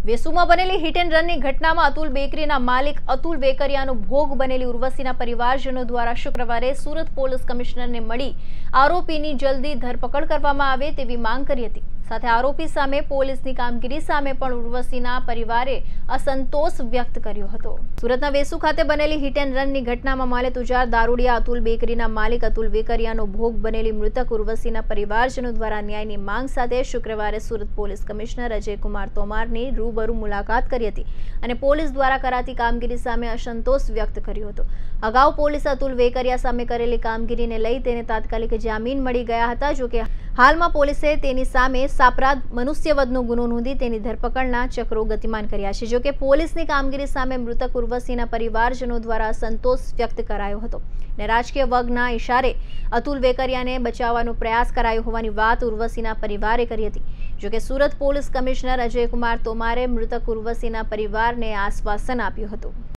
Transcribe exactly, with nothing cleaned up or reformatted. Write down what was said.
વેસુમાં બનેલી hit and રનની ઘટનામાં અતુલ બેકરીના માલિક અતુલ વેકરિયાનો ભોગ બનેલી ઉર્વશીના પરિવારજનો દ્વારા શુક્રવારે સુરત પોલીસ કમિશનરને મળી આરોપીની જલ્દી ધરપકડ કરવામાં આવે તેવી માંગ કરી હતી। સાથે આરોપી સામે પોલીસની કામગીરી સામે પણ ઉર્વશીના પરિવારે અસંતોષ વ્યક્ત કર્યો હતો। સુરતના વેસુ ખાતે બનેલી હિટ એન્ડ રનની ઘટનામાં માલે તુજાર દારૂડિયા અતુલ બેકરીના માલિક અતુલ વેકરિયાનો ભોગ બનેલી મૃતક ઉર્વશીના પરિવારજનો દ્વારા ન્યાયની માંગ સાથે શુક્રવારે સુરત પોલીસ કમિશનર અજય કુમાર તોમારની રૂબરૂ મુલાકાત કરી હતી અને પોલીસ દ્વારા કરાતી કામગીરી સામે અસંતોષ વ્યક્ત કર્યો હતો। અગાઉ પોલીસે અતુલ વેકરિયા સામે કરેલી કામગીરીને લઈ તેને તાત્કાલિક જામીન મળી ગયા હતા। જો કે હાલમાં પોલીસે તેની સામે સાપરાધ મનુષ્યવધનો ગુનો નોંધી તેની ધરપકડના ચક્રો ગતિમાન કર્યા છે। જો કે પોલીસની કામગીરી સામે મૃતક ઉર્વશીના પરિવારજનો દ્વારા સંતોષ વ્યક્ત કરાયો હતો અને રાજકીય વર્ગના ઇશારે અતુલ વેકરિયાને બચાવવાનો પ્રયાસ કરાયો હોવાની વાત ઉર્વશીના પરિવારે કરી હતી। જો કે સુરત પોલીસ કમિશનર અજય કુમાર તોમારે મૃતક ઉર્વશીના પરિવારને આશ્વાસન આપ્યું હતું।